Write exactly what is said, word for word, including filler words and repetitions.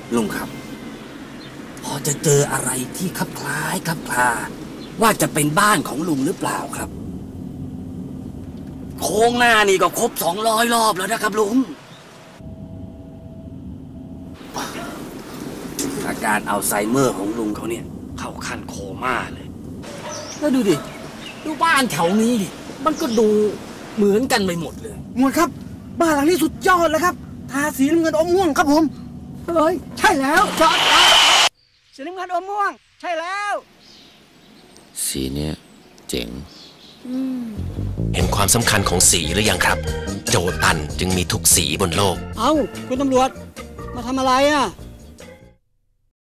ลุงครับพอจะเจออะไรที่คลับคล้ายคลับคลาว่าจะเป็นบ้านของลุงหรือเปล่าครับโค้งหน้านี่ก็ครบสองร้อยรอบแล้วนะครับลุงอาการอัลไซเมอร์ของลุงเขาเนี่ยเข้าขั้นโคม่าเลยแล้วดูดิดูบ้านแถวนี้ดิมันก็ดูเหมือนกันไปหมดเลยหมวดครับบ้านหลังนี้สุดยอดเลยครับทาสีน้ำเงินอมม่วงครับผมเฮ้ยใช่แล้วจอดสีน้ำเงินอมม่วงใช่แล้วสีเนี้ยเจ๋งเห็นความสำคัญของสีหรือยังครับโจตันจึงมีทุกสีบนโลกเอ้าคุณตำรวจมาทำอะไรอ่ะ